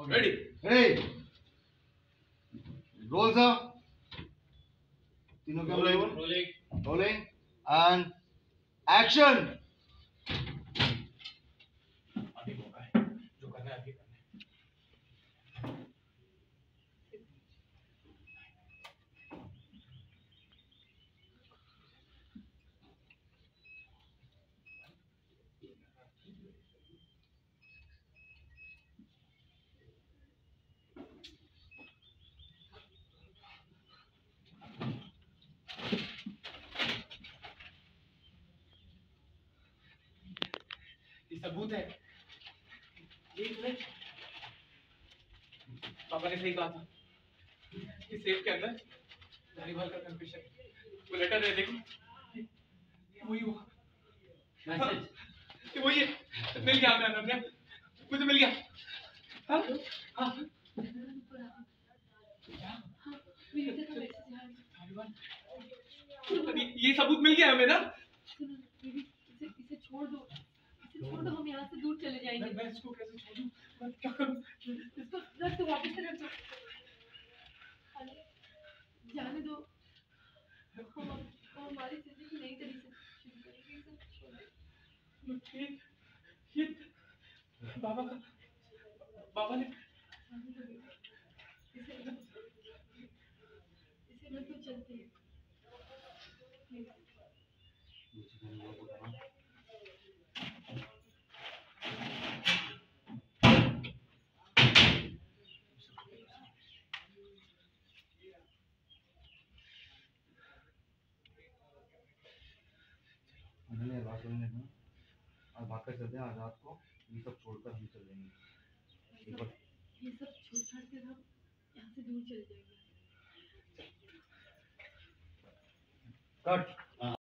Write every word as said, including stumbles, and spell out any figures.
Ready? Hey, roll sir. तीनों camera roll. Rolling. Rolling and action. अभी मौका है, जो करना है अभी करना है. ये सबूत है. ये है. पापा ने सही कहा था. इस सेफ के अंदर धनीवाल का कन्फेशन. वो लेटर है, देखो. वही हुआ. मैसेज. ये वही है. मिल गया हमें अनन्या. मुझे मिल गया. हाँ हाँ. ये सबूत मिल गया हमें ना. इसे इसे छोड़ दो. इसे छोड़ दो, हम यहाँ से दूर चले जाएंगे. मैं इसको कैसे छोड़ूं? मैं क्या करूं? इसको रख दो, वापस से रख दो. जाने दो. हम हम हमारी जिंदगी नई तरीके से शुरू करेंगे. ये ये बाबा का बाबा ने इसे इसे रख दो, चलते हैं. मैंने बात करने ना और भाग कर चलते हैं. आज रात को ये सब छोड़कर हम चल जाएंगे. ये सब छोड़ छाड़ के हम यहाँ से दूर चले जाएंगे. कट.